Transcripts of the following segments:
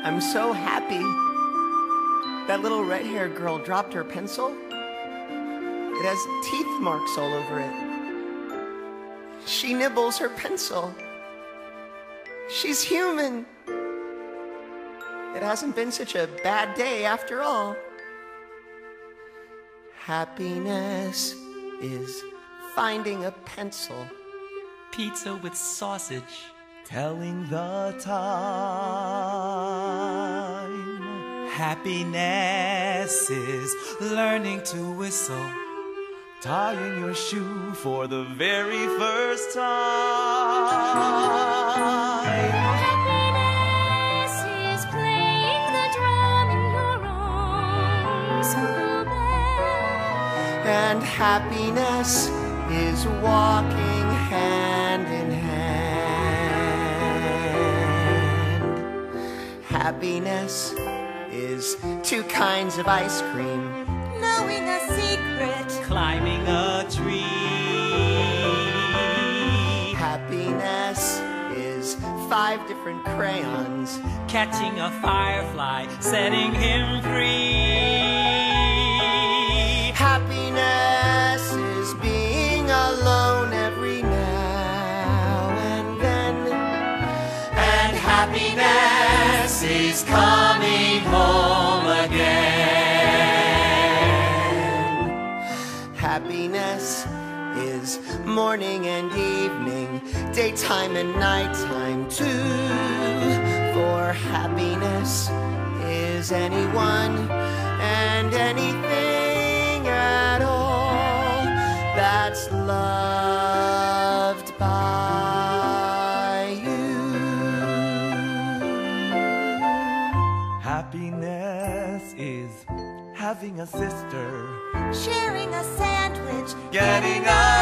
I'm so happy. That little red-haired girl dropped her pencil. It has teeth marks all over it. She nibbles her pencil. She's human. It hasn't been such a bad day after all. Happiness is finding a pencil. Pizza with sausage. Telling the time. Happiness is learning to whistle. Tying your shoe for the very first time. Happiness is playing the drum in your own school band. And happiness is walking hand in hand. Happiness is 2 kinds of ice cream. Knowing a secret. Climbing a tree. Happiness is 5 different crayons. Catching a firefly, setting him free. Happiness is being alone every now and then. And happiness is coming home again. Happiness is morning and evening, daytime and nighttime too. For happiness is anyone and anything at all that's loved by you. Happiness is having a sister. Sharing a sandwich. Getting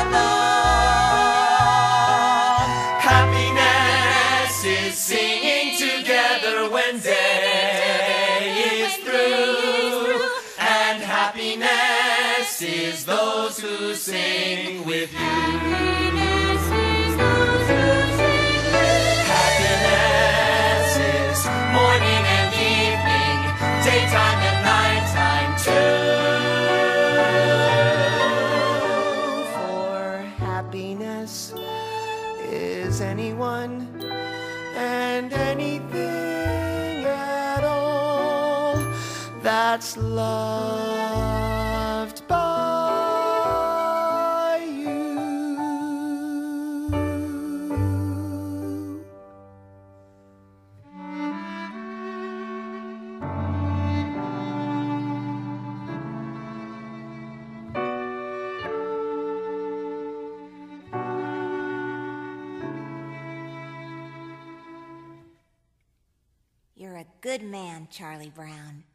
along. Happiness is singing together when day is through. And happiness is those who sing with you. Happiness is those who sing with you. Happiness is morning and evening, daytime and nighttime too. For happiness is anyone and anything at all that's loved by you. You're a good man, Charlie Brown.